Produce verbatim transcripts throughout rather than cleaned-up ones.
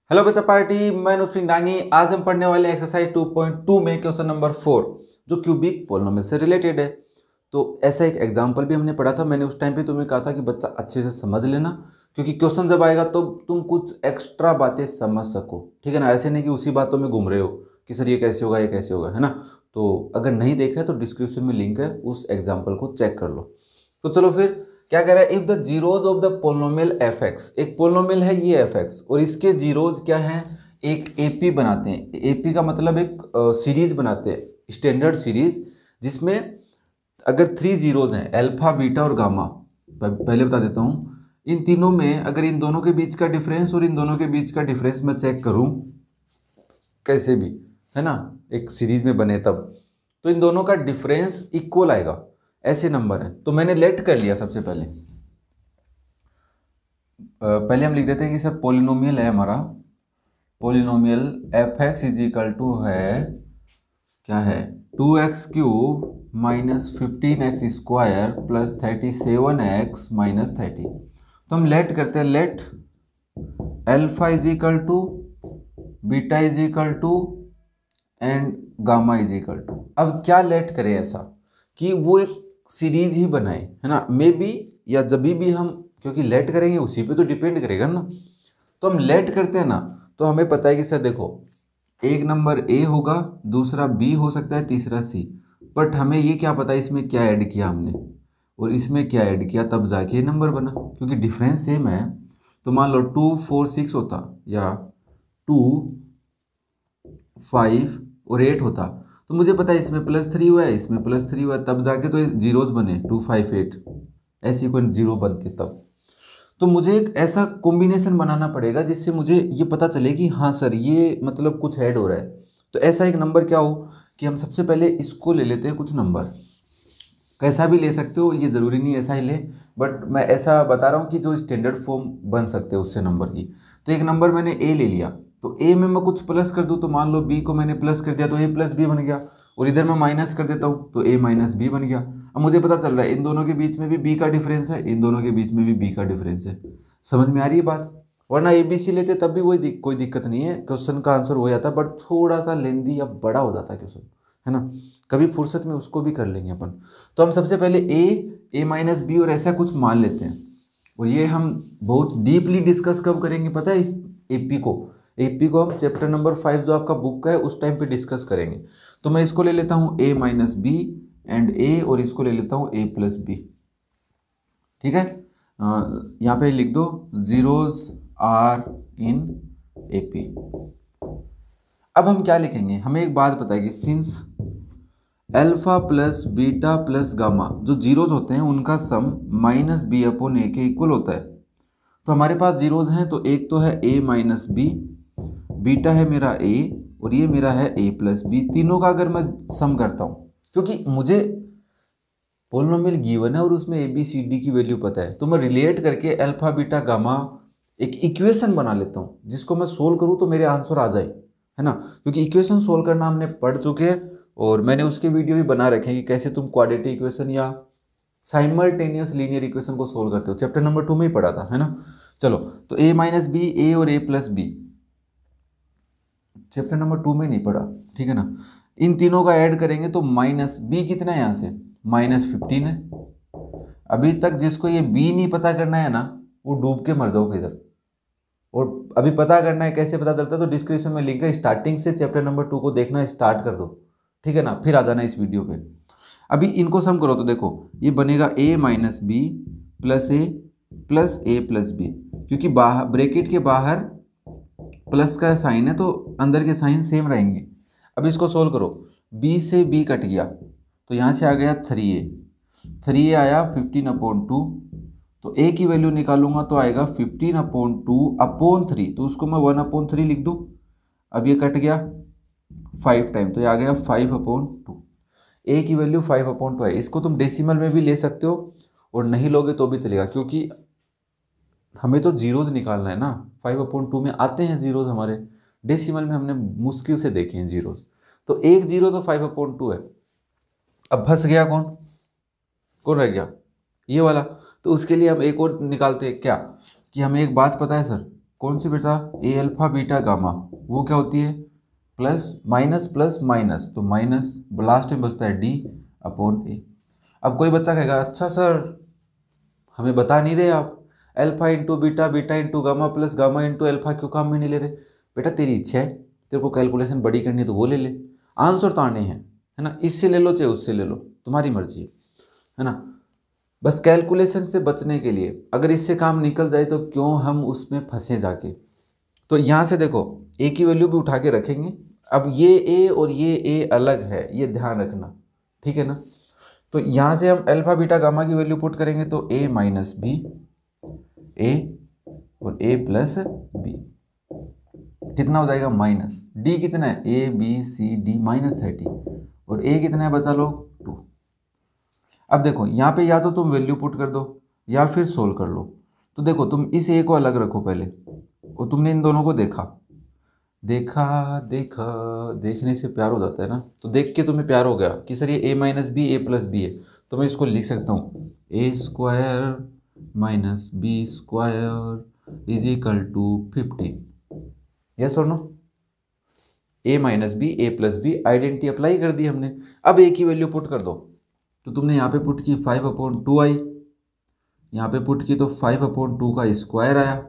Hello बच्चा party, मैं अनुप सिंह डांगी। आज हम पढ़ने वाले एक्सरसाइज टू पॉइंट टू में क्वेश्चन नंबर फोर, जो क्यूबिक पोलिनोमियल से रिलेटेड है। तो ऐसा एक एग्जांपल भी हमने पढ़ा था। मैंने उस टाइम पे तुम्हें कहा था कि बच्चा अच्छे से समझ लेना, क्योंकि क्वेश्चन जब आएगा तो तुम कुछ एक्स्ट्रा बातें समझ सको। ठीक है ना, ऐसे नहीं कि उसी बातों में घूम रहे हो कि सर ये कैसे होगा, ये कैसे होगा, है ना। तो अगर नहीं देखा है तो डिस्क्रिप्शन में लिंक है, उस एग्जाम्पल को चेक कर लो। तो चलो फिर क्या कह रहा है, if the zeros of the polynomial f x, एक पोलिनोमियल है ये एफ एक्स और इसके जीरोज क्या हैं, एक एपी बनाते हैं। एपी का मतलब एक सीरीज बनाते हैं, स्टैंडर्ड सीरीज, जिसमें अगर थ्री जीरोज हैं, अल्फा बीटा और गामा। पहले बता देता हूँ, इन तीनों में अगर इन दोनों के बीच का डिफरेंस और इन दोनों के बीच का डिफरेंस मैं चेक करूँ कैसे भी, है ना, एक सीरीज में बने तब, तो इन दोनों का डिफरेंस इक्वल आएगा। ऐसे नंबर है तो मैंने लेट कर लिया। सबसे पहले पहले हम लिख देते हैं कि सर पोलिनोमियल है हमारा, polynomial f x is equal to है, क्या है, two x cube minus fifteen x square plus thirty seven x minus thirty. तो हम लेट करते हैं, let alpha is equal to beta is equal to and gamma is equal to. अब क्या late करें ऐसा कि वो एक सीरीज ही बनाए, है ना, मे बी या जब भी हम, क्योंकि लेट करेंगे उसी पे तो डिपेंड करेगा ना। तो हम लेट करते हैं ना, तो हमें पता है कि सर देखो, एक नंबर ए होगा, दूसरा बी हो सकता है, तीसरा सी। बट हमें ये क्या पता है इसमें क्या ऐड किया हमने और इसमें क्या ऐड किया, तब जाके ये नंबर बना। क्योंकि डिफरेंस सेम है। तो मान लो टू फोर सिक्स होता या टू फाइव और एट होता, तो मुझे पता है इसमें प्लस थ्री हुआ है, इसमें प्लस थ्री हुआ है, तब जाके तो जीरोज बने, टू फाइव एट, ऐसी कोई जीरो बनती तब। तो मुझे एक ऐसा कॉम्बिनेशन बनाना पड़ेगा जिससे मुझे ये पता चले कि हाँ सर ये मतलब कुछ ऐड हो रहा है। तो ऐसा एक नंबर क्या हो कि हम सबसे पहले इसको ले लेते हैं, कुछ नंबर कैसा भी ले सकते हो, ये ज़रूरी नहीं ऐसा ही ले, बट मैं ऐसा बता रहा हूँ कि जो स्टैंडर्ड फॉर्म बन सकते हैं उससे नंबर की। तो एक नंबर मैंने ए ले लिया, तो ए में मैं कुछ प्लस कर दूँ, तो मान लो बी को मैंने प्लस कर दिया तो ए प्लस बी बन गया, और इधर मैं माइनस कर देता हूँ तो ए माइनस बी बन गया। अब मुझे पता चल रहा है इन दोनों के बीच में भी बी का डिफरेंस है, इन दोनों के बीच में भी बी का डिफरेंस है। समझ में आ रही है बात? वरना ए बी सी लेते तब भी वही दिक, कोई दिक्कत नहीं है, क्वेश्चन का आंसर हो जाता, बट थोड़ा सा लेंदी या बड़ा हो जाता है क्वेश्चन, है ना। कभी फुर्सत में उसको भी कर लेंगे अपन। तो हम सबसे पहले ए ए माइनस बी और ऐसा कुछ मान लेते हैं, और ये हम बहुत डीपली डिस्कस कब करेंगे पता है, इस एपी को एपी को हम चैप्टर नंबर फाइव जो आपका बुक का है उस टाइम पे डिस्कस करेंगे। तो मैं इसको ले लेता हूँ a minus b and a, और इसको ले लेता हूँ ए प्लस बी। ठीक है, यहाँ पे लिख दो जीरोज आर इन एपी। अब हम क्या लिखेंगे, हमें एक बात पता है कि since alpha plus beta plus gamma जो जीरोज होते हैं उनका sum minus b upon a के इक्वल होता है। तो हमारे पास जीरोज हैं, तो एक तो है ए माइनस बी, बीटा है मेरा ए, और ये मेरा है ए प्लस बी। तीनों का अगर मैं सम करता हूँ, क्योंकि मुझे पोलिनोमियल गिवन है और उसमें ए बी सी डी की वैल्यू पता है, तो मैं रिलेट करके अल्फा बीटा गामा एक इक्वेशन बना लेता हूँ जिसको मैं सोल्व करूँ तो मेरे आंसर आ जाए, है ना। क्योंकि इक्वेशन सोल्व करना हमने पढ़ चुके हैं और मैंने उसके वीडियो भी बना रखे हैं कि कैसे तुम क्वाड्रेटिक इक्वेशन या साइमल्टेनियस लीनियर इक्वेशन को सोल्व करते हो, चैप्टर नंबर टू में ही पढ़ा था, है ना। चलो, तो ए माइनस बी, ए और a plus b chapter number two में नहीं पढ़ा, ठीक है ना। इन तीनों का ऐड करेंगे तो माइनस बी कितना है, यहाँ से माइनस फिफ्टीन है। अभी तक जिसको ये बी नहीं पता करना है ना, वो डूब के मर जाओगे इधर। और अभी पता करना है कैसे पता चलता है, तो डिस्क्रिप्शन में लिंक है, स्टार्टिंग से चैप्टर नंबर टू को देखना स्टार्ट कर दो, ठीक है ना, फिर आ जाना इस वीडियो पे। अभी इनको सम करो तो देखो ये बनेगा a minus b plus a plus a plus b, क्योंकि बाहर ब्रैकेट के बाहर प्लस का साइन है तो अंदर के साइन सेम रहेंगे। अब इसको सोल्व करो, बी से बी कट गया तो यहाँ से आ गया थ्री ए, थ्री ए आया फिफ्टीन अपॉन टू, तो ए की वैल्यू निकालूंगा तो आएगा fifteen upon two upon three, तो उसको मैं वन अपॉन थ्री लिख दूँ। अब ये कट गया फाइव टाइम, तो ये आ गया फाइव अपॉन टू। ए की वैल्यू फाइव अपॉन टू है। इसको तुम डेसिमल में भी ले सकते हो और नहीं लोगे तो भी चलेगा, क्योंकि हमें तो जीरोज निकालना है ना। फाइव अपॉन टू में आते हैं जीरोज हमारे, डेसिमल में हमने मुश्किल से देखे हैं जीरोज। तो एक जीरो तो फाइव अपॉन टू है। अब फंस गया कौन, कौन रह गया, ये वाला। तो उसके लिए हम एक और निकालते हैं क्या, कि हमें एक बात पता है सर कौन सी बेटा, ए अल्फा बीटा गामा, वो क्या होती है प्लस माइनस प्लस माइनस, तो माइनस, लास्ट में बचता है डी अपॉन ए। अब कोई बच्चा कहेगा अच्छा सर हमें बता नहीं रहे आप, alpha into beta, beta into gamma plus gamma into alpha क्यों काम में नहीं ले रहे। बेटा तेरी इच्छा है, तेरे को कैलकुलेशन बड़ी करनी है तो वो ले ले, आंसर तो आने हैं, है ना, इससे ले लो चाहे उससे ले लो, तुम्हारी मर्जी है, है ना। बस कैलकुलेशन से बचने के लिए अगर इससे काम निकल जाए तो क्यों हम उसमें फंसे जाके। तो यहाँ से देखो ए की वैल्यू भी उठा के रखेंगे। अब ये ए और ये ए अलग है, ये ध्यान रखना, ठीक है ना। तो यहाँ से हम अल्फा बीटा गामा की वैल्यू पुट करेंगे तो ए माइनस बी, ए और ए प्लस बी कितना हो जाएगा माइनस, डी कितना है a b c d minus thirty, और ए कितना है बचा लो टू। अब देखो यहाँ पे या तो तुम वैल्यू पुट कर दो या फिर सोल्व कर लो। तो देखो तुम इस ए को अलग रखो पहले, और तुमने इन दोनों को देखा देखा देखा देखने से प्यार हो जाता है ना, तो देख के तुम्हें प्यार हो गया कि सर ये A minus B A plus B है, तो मैं इसको लिख सकता हूँ A square minus B square is equal to fifteen. Yes और no, A minus B A plus B identity apply कर दी हमने। अब ए की वैल्यू पुट कर दो, तो तुमने यहाँ पे पुट की फाइव अपॉन टू आई, यहाँ पे पुट की तो फाइव अपॉन टू का स्क्वायर आया,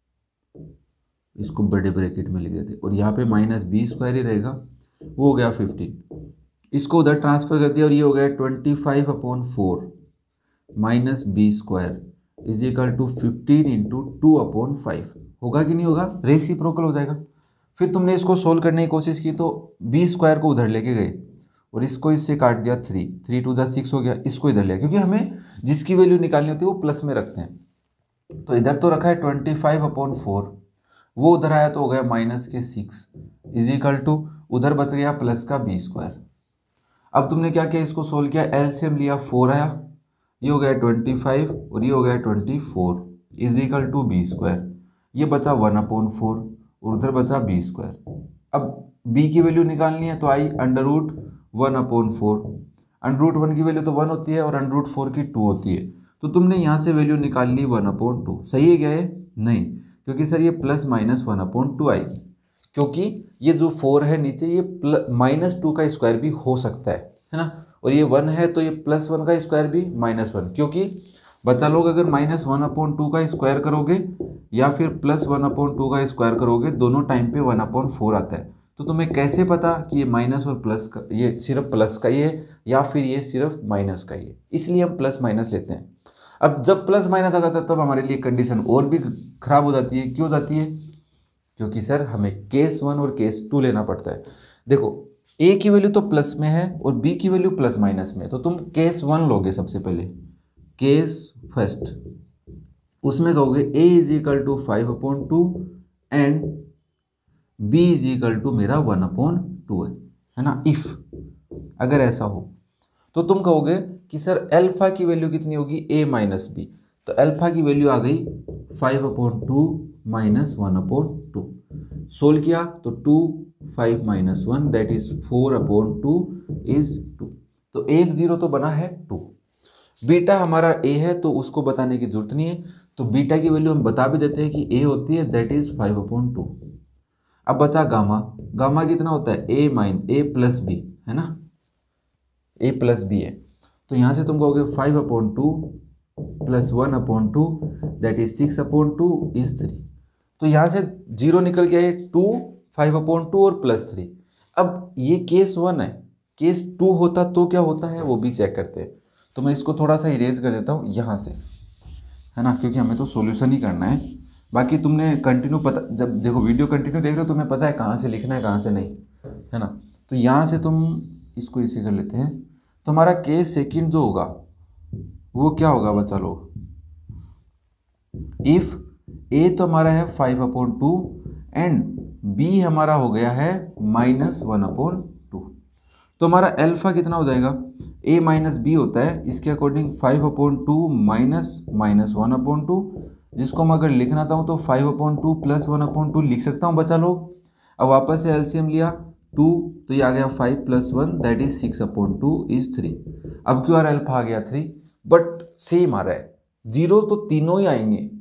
इसको बड़े ब्रैकेट में लिख देते, और यहाँ पे माइनस बी स्क्वायर ही रहेगा, वो हो गया फिफ्टीन। इसको उधर ट्रांसफर कर दिया और ये हो गया twenty five upon four minus B square is equal to fifteen into two upon five. होगा कि नहीं होगा, रेसिप्रोकल हो जाएगा। फिर तुमने इसको सोल्व करने की कोशिश की तो बी स्क्वायर को उधर लेके गए और इसको इससे काट दिया, थ्री थ्री टू जा सिक्स हो गया, इसको इधर लिया, क्योंकि हमें जिसकी वैल्यू निकालनी होती है वो प्लस में रखते हैं। तो इधर तो रखा है ट्वेंटी फाइव अपॉन फोर, वो उधर आया तो हो गया माइनस के सिक्स इज इक्वल टू उधर बच गया प्लस का बी स्क्वायर। अब तुमने क्या किया, इसको सोल्व किया, एलसीएम लिया, फोर आया, ये हो गया ट्वेंटी फाइव और ये हो गया twenty four is equal to B square, ये बचा वन अपॉन फोर और उधर बचा बी स्क्वायर। अब बी की वैल्यू निकालनी है तो आई under root one upon four, under root one की वैल्यू तो वन होती है और अंडर रूट फोर की टू होती है, तो तुमने यहाँ से वैल्यू निकाल ली वन अपॉन टू। सही है क्या है, नहीं, क्योंकि सर ये plus minus one upon two आएगी, क्योंकि ये जो फोर है नीचे ये प्लस माइनस टू का स्क्वायर भी हो सकता है, है ना, और ये वन है तो ये प्लस वन का स्क्वायर भी माइनस वन, क्योंकि बच्चा लोग अगर माइनस वन अपॉन टू का स्क्वायर करोगे या फिर प्लस वन अपॉन टू का स्क्वायर करोगे दोनों टाइम पे वन अपॉन फोर आता है। तो तुम्हें कैसे पता कि ये माइनस और प्लस का, ये सिर्फ प्लस का ही है या फिर ये सिर्फ माइनस का ही है, इसलिए हम प्लस माइनस लेते हैं। अब जब प्लस माइनस आ जाता है तब हमारे लिए कंडीशन और भी खराब हो जाती है। क्यों जाती है, क्योंकि सर हमें केस वन और केस टू लेना पड़ता है। देखो ए की वैल्यू तो प्लस में है और बी की वैल्यू प्लस माइनस में है, तो तुम केस वन लोगे सबसे पहले, केस फर्स्ट, उसमें कहोगे A is equal to five upon two and B is equal to मेरा वन अपॉन टू है, है ना। इफ अगर ऐसा हो तो तुम कहोगे कि सर अल्फा की वैल्यू कितनी होगी, ए माइनस बी, तो अल्फा की वैल्यू आ गई five upon two minus one upon two. Solve किया तो two five minus one that is four upon two is two, तो एक जीरो तो बना है टू। बीटा हमारा ए है तो उसको बताने की जरूरत नहीं है, तो बीटा की वैल्यू हम बता भी देते हैं कि ए होती है that is five upon two. अब बचा गामा, गामा कितना होता है A minus A plus B, है ना, ए प्लस बी है, तो यहाँ से तुम कहोगे five upon two plus one upon two that is six upon two is three. तो यहाँ से जीरो निकल गया है, टू फाइव अपॉन टू और प्लस थ्री। अब ये केस वन है, केस टू होता तो क्या होता है वो भी चेक करते हैं। तो मैं इसको थोड़ा सा इरेज कर देता हूँ यहाँ से, है ना, क्योंकि हमें तो सॉल्यूशन ही करना है। बाकी तुमने कंटिन्यू पता, जब देखो वीडियो कंटिन्यू देख रहे हो तुम्हें पता है कहाँ से लिखना है कहाँ से नहीं, है ना। तो यहाँ से तुम इसको इसे कर लेते हैं, तो हमारा केस सेकंड जो होगा वो क्या होगा बच्चा लोग, इफ ए तो हमारा है five upon two and B हमारा हो गया है माइनस वन अपॉन टू, तो हमारा अल्फा कितना हो जाएगा, ए माइनस बी होता है, इसके according five upon two minus minus one upon two, जिसको मैं अगर लिखना चाहूँ तो five upon two plus one upon two लिख सकता हूँ बच्चा लोग। अब वापस से एलसीएम लिया टू, तो ये आ गया five plus one that is six upon two is three. अब क्यों आ रहा है अल्फा आ गया थ्री, बट सेम आ रहा है, जीरो तो तीनों ही आएंगे,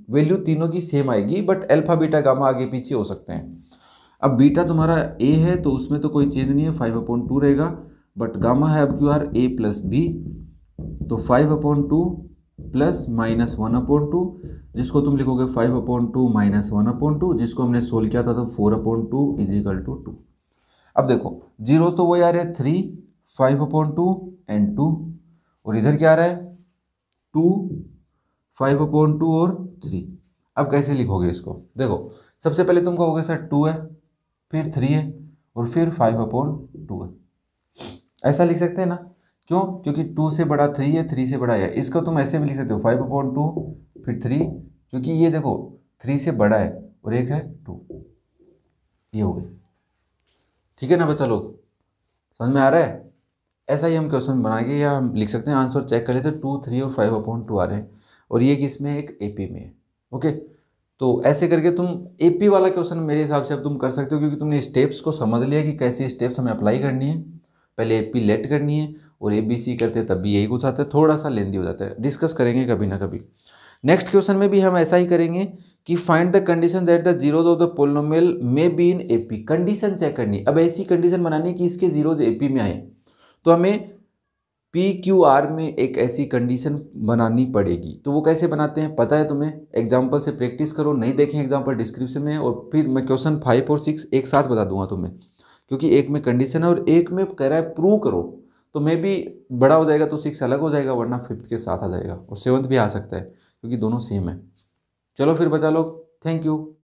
वैल्यू तीनों की सेम आएगी, बट अल्फा बीटा गामा आगे पीछे हो सकते हैं। अब बीटा तुम्हारा ए है तो उसमें तो कोई चेंज नहीं है, फाइव अपॉन टू रहेगा, बट गामा है अब Q R A plus B, तो five upon two plus minus one upon two, जिसको तुम लिखोगे five upon two minus one upon two, जिसको हमने सोल्व किया था तो four upon two is equal to two. अब देखो जीरोस तो वही आ रहे हैं three, five upon two and two, और इधर क्या आ रहा है टू, फाइव अपॉन टू और थ्री। अब कैसे लिखोगे इसको, देखो सबसे पहले तुम कहोगे सर टू है, फिर थ्री है, और फिर फाइव अपॉन टू है। ऐसा लिख सकते हैं ना, क्यों? क्योंकि टू से बड़ा थ्री है, थ्री से बड़ा है। इसको तुम ऐसे भी लिख सकते हो फाइव अपॉन टू फिर थ्री, क्योंकि ये देखो थ्री से बड़ा है और एक है टू, ये हो गई। ठीक है ना बच्चा लोग, समझ में आ रहा है? ऐसा ही हम क्वेश्चन बना के या हम लिख सकते हैं, आंसर चेक कर लेते हैं, टू थ्री और फाइव अपॉन टू आ रहे हैं, और ये किसमें एक एपी में है। ओके, तो ऐसे करके तुम एपी वाला क्वेश्चन मेरे हिसाब से अब तुम कर सकते हो, क्योंकि तुमने स्टेप्स को समझ लिया कि कैसे स्टेप्स हमें अप्लाई करनी है। पहले एपी लेट करनी है और ए बी सी करते हैं तब भी यही कुछ आता है, थोड़ा सा लेंदी हो जाता है, डिस्कस करेंगे कभी ना कभी। नेक्स्ट क्वेश्चन में भी हम ऐसा ही करेंगे कि find the condition that the zeros of the polynomial may be in AP. Condition check करनी। अब ऐसी कंडीशन बनानी कि इसके जीरोज एपी में आए, तो हमें पी क्यू आर में एक ऐसी कंडीशन बनानी पड़ेगी। तो वो कैसे बनाते हैं पता है तुम्हें, एग्जाम्पल से प्रैक्टिस करो, नहीं देखें एग्जाम्पल डिस्क्रिप्शन में, और फिर मैं क्वेश्चन फाइव और सिक्स एक साथ बता दूंगा तुम्हें, क्योंकि एक में कंडीशन है और एक में कह रहा है प्रूव करो। तो मे भी बड़ा हो जाएगा तो सिक्स अलग हो जाएगा, वरना फिफ्थ के साथ आ जाएगा, और सेवन्थ भी आ सकता है, क्योंकि दोनों सेम है। चलो फिर बचा लो, थैंक यू।